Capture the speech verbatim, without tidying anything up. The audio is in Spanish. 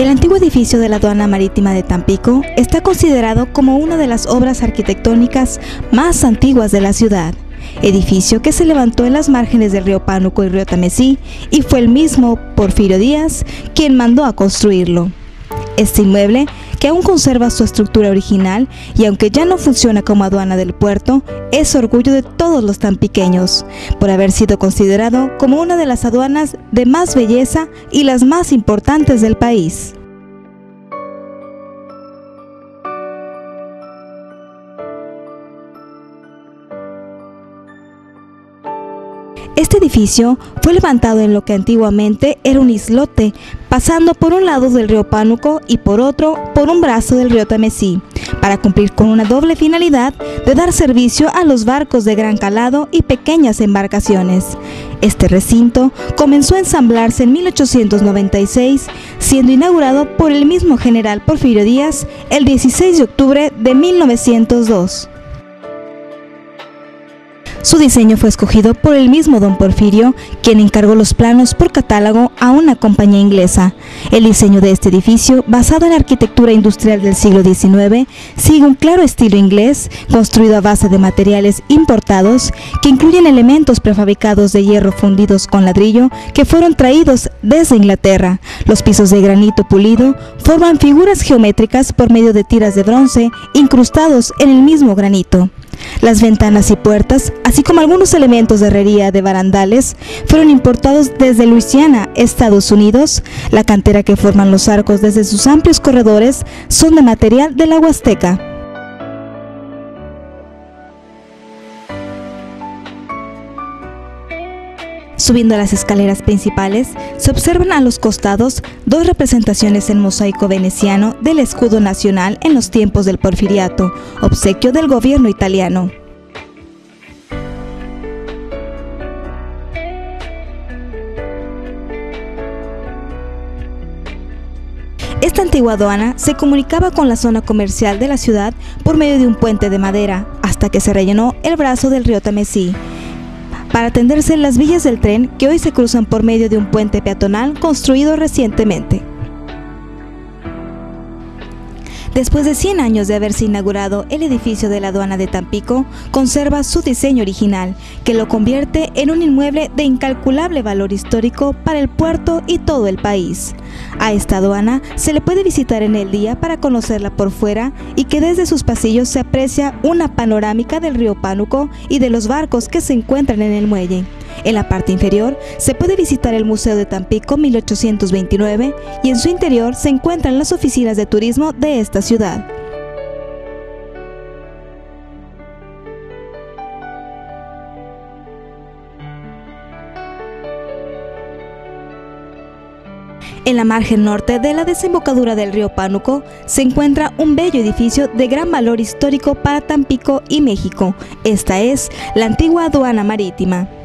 El antiguo edificio de la Aduana Marítima de Tampico está considerado como una de las obras arquitectónicas más antiguas de la ciudad, edificio que se levantó en las márgenes del río Pánuco y río Tamesí, y fue el mismo Porfirio Díaz quien mandó a construirlo. Este inmueble, que aún conserva su estructura original y aunque ya no funciona como aduana del puerto, es orgullo de todos los tampiqueños, por haber sido considerado como una de las aduanas de más belleza y las más importantes del país. Este edificio fue levantado en lo que antiguamente era un islote, pasando por un lado del río Pánuco y por otro por un brazo del río Tamesí, para cumplir con una doble finalidad de dar servicio a los barcos de gran calado y pequeñas embarcaciones. Este recinto comenzó a ensamblarse en mil ochocientos noventa y seis, siendo inaugurado por el mismo general Porfirio Díaz el dieciséis de octubre de mil novecientos dos. Su diseño fue escogido por el mismo don Porfirio, quien encargó los planos por catálogo a una compañía inglesa. El diseño de este edificio, basado en la arquitectura industrial del siglo diecinueve, sigue un claro estilo inglés, construido a base de materiales importados, que incluyen elementos prefabricados de hierro fundidos con ladrillo que fueron traídos desde Inglaterra. Los pisos de granito pulido forman figuras geométricas por medio de tiras de bronce incrustados en el mismo granito. Las ventanas y puertas, así como algunos elementos de herrería de barandales, fueron importados desde Luisiana, Estados Unidos. La cantera que forman los arcos desde sus amplios corredores son de material de la Huasteca. Subiendo las escaleras principales, se observan a los costados dos representaciones en mosaico veneciano del escudo nacional en los tiempos del Porfiriato, obsequio del gobierno italiano. Esta antigua aduana se comunicaba con la zona comercial de la ciudad por medio de un puente de madera, hasta que se rellenó el brazo del río Tamesí, para atenderse las vías del tren que hoy se cruzan por medio de un puente peatonal construido recientemente. Después de cien años de haberse inaugurado, el edificio de la aduana de Tampico conserva su diseño original, que lo convierte en un inmueble de incalculable valor histórico para el puerto y todo el país. A esta aduana se le puede visitar en el día para conocerla por fuera, y que desde sus pasillos se aprecia una panorámica del río Pánuco y de los barcos que se encuentran en el muelle. En la parte inferior se puede visitar el Museo de Tampico mil ochocientos veintinueve, y en su interior se encuentran las oficinas de turismo de esta ciudad. En la margen norte de la desembocadura del río Pánuco se encuentra un bello edificio de gran valor histórico para Tampico y México. Esta es la antigua aduana marítima.